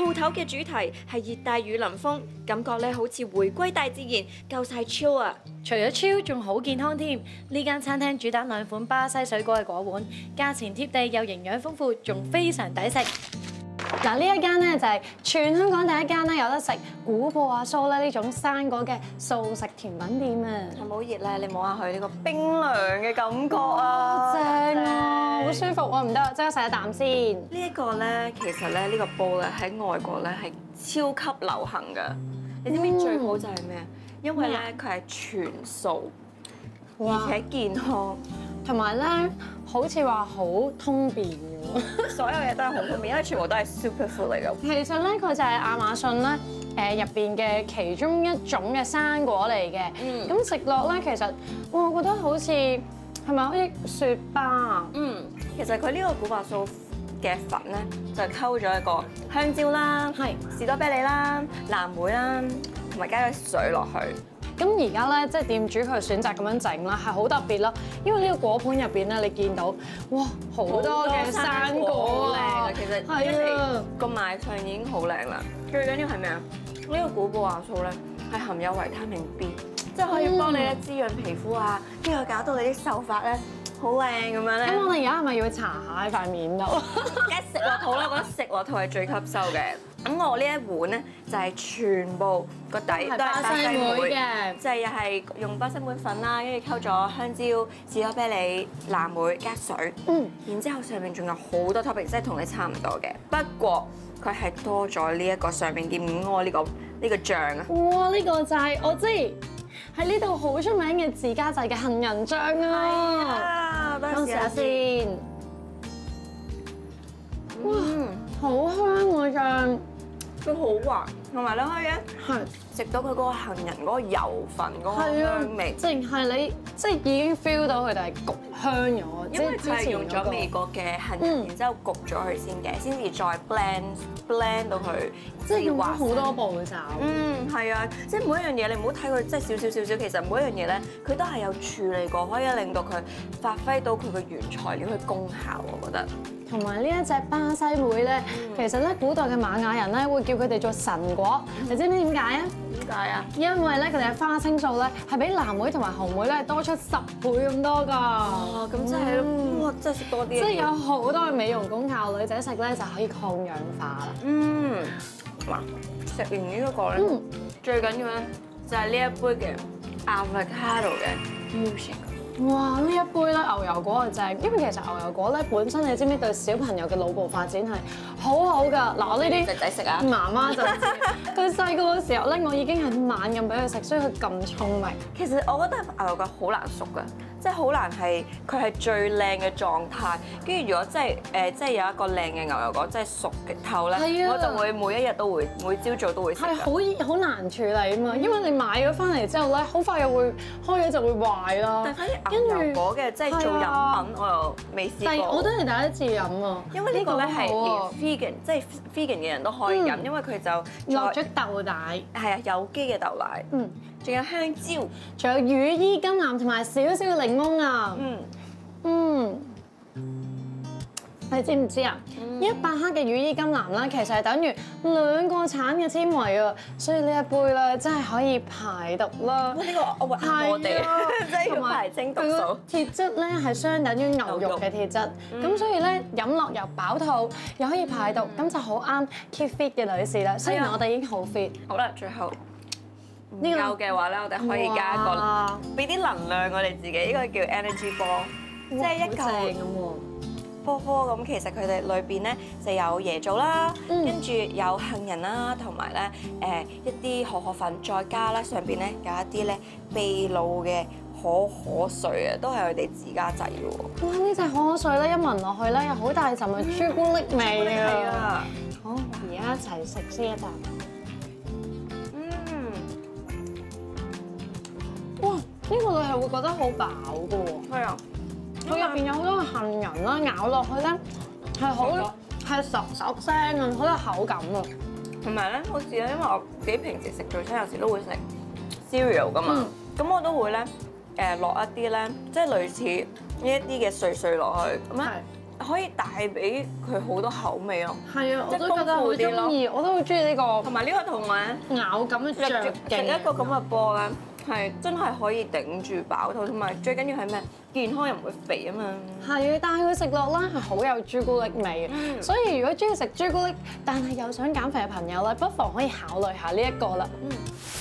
鋪頭嘅主題係熱帶雨林風，感覺咧好似回歸大自然，夠晒 chill 啊！ 除咗超，仲好健康添。呢間餐廳主打2款巴西水果嘅果碗，價錢貼地又營養豐富，仲非常抵食。嗱，呢一間咧就係全香港第一間咧有得食古布阿蘇咧呢種生果嘅素食甜品店啊！ 係咪好熱咧？你摸下佢呢個冰涼嘅感覺啊！ 正啊，好舒服啊！唔得，即刻食一啖先。 呢一個咧，其實咧呢個煲咧喺外國咧係超級流行㗎。你知唔知最好就係咩啊？因為咧佢係全素，而且健康， 同埋咧好似話好通便嘅所有嘢都係好方便，因為全部都係 superfood 嚟㗎。 其實咧佢就係亞馬遜咧入邊嘅其中一種嘅生果嚟嘅。咁食落咧其實我覺得好似係咪好似雪巴啊？ 其實佢呢個古巴素嘅粉咧就溝咗一個香蕉啦、士多啤梨啦、藍莓啦，同埋加咗水落去。 咁而家咧，即係店主佢選擇咁樣整啦，係好特別咯。因為呢個果盤入邊咧，你見到哇好多嘅生果啊， 其實係啊個賣相已經好靚啦。最緊要係咩啊？呢個古布亞素咧係含有維他命 B， 即係可以幫你咧滋潤皮膚啊，跟住搞到你啲秀髮咧好靚咁樣咧。 咁我哋而家係咪要搽下喺塊面度？ 一食落肚啦，我覺得食落肚係最吸收嘅。咁我呢一碗咧就係全部個底都係巴西莓嘅，即係又係用巴西莓粉啦，跟住溝咗香蕉、士多啤梨、藍莓加水，然之後上面仲有好多 topping， 即係同你差唔多嘅。不過佢係多咗呢一個上面點屙呢個醬啊！ 哇！呢個就係我知喺呢度好出名嘅自家製嘅杏仁醬啊！ 等我試下先。哇！好香喎醬。 佢好滑，同埋你可以咧係食到佢嗰個杏仁嗰個油份嗰個香味， 淨係你即係已經 feel 到佢哋係焗香咗， 因為佢係用咗美國嘅杏仁，然之後焗咗佢先嘅，先至再 blend 到佢， 即係用咗好多步驟。 係啊，即係每一樣嘢你唔好睇佢即係少少，其實每一樣嘢咧佢都係有處理過，可以令到佢發揮到佢嘅原材料嘅功效，我覺得。 同埋呢一隻巴西莓咧，其實咧古代嘅瑪雅人咧會叫佢哋做神果，你知唔知點解啊？ 點解啊？ 因為咧佢哋嘅花青素咧係比藍莓同埋紅莓咧多出10倍咁多㗎。 哦，咁真係咯，哇！真係食多啲。 即係有好多嘅美容功效，女仔食咧就可以抗氧化啦。 嗱，食完呢一個咧，最緊要咧就係呢一杯嘅 avocado 嘅 milkshake。 哇！呢一杯咧牛油果係正，因為其實牛油果咧本身你知唔知對小朋友嘅腦部發展係好好㗎？嗱，我呢啲仔仔食啊， 媽媽就知。佢細個嘅時候咧，我已經係猛咁俾佢食，所以佢咁聰明。 其實我覺得牛油果好難熟㗎，即係好難係佢係最靚嘅狀態。跟住如果即係有一個靚嘅牛油果，即係熟極透咧，我就會每一日都會每朝早都會食。 係好難處理啊嘛，因為你買咗翻嚟之後咧，好快又會開咗就會壞啦。 但係反而牛油果嘅即係做飲品，我又未試過。 但係我都係第一次飲啊， 因為呢個咧係連 vegan 即係 vegan 嘅人都可以飲，因為佢就落咗豆奶， 係啊有機嘅豆奶，仲有香蕉， 仲有羽衣甘藍同埋少少嘅檸檬啊，你知唔知啊？100克嘅羽衣甘藍啦，其實係等於2個橙嘅纖維啊，所以呢一杯咧真係可以排毒啦。 呢個我哋即係要排精毒素。 鐵質咧係相等於牛肉嘅鐵質，咁所以咧飲落又飽肚，又可以排毒，咁就好啱 keep fit 嘅女士啦。雖然我哋已經好 fit。 好啦，最後唔夠嘅話咧，我哋可以加一個俾啲能量我哋自己，呢個叫 energy ball，即係一嚿波波咁。其實佢哋裏邊咧就有椰棗啦，跟住有杏仁啦，同埋咧一啲可可粉，再加咧上邊咧有一啲咧秘魯嘅可水啊，都係佢哋自家製嘅喎。 哇！呢隻可可水咧一聞落去咧有好大陣嘅朱古力味啊！好，而家一齊食先一啖。哇！呢個你係會覺得好飽嘅喎。 係啊。 佢入邊有好多杏仁啦，咬落去咧係索聲啊，好有口感啊。 同埋咧，好似咧，因為我自己平時食早餐有時都會食 cereal 噶嘛，咁我都會咧落一啲咧，即係類似呢一啲嘅碎落去，咁咧可以帶俾佢好多口味咯。 係啊，我都覺得好中意，我都好中意呢個。 同埋呢個同埋咬感嘅嚼勁， 一個咁嘅波咧，係真係可以頂住飽肚，同埋最緊要係咩？健康又唔會肥啊嘛。係啊，但係佢食落咧係好有朱古力味嘅，所以如果中意食朱古力，但係又想減肥嘅朋友咧，不妨可以考慮下呢一個啦。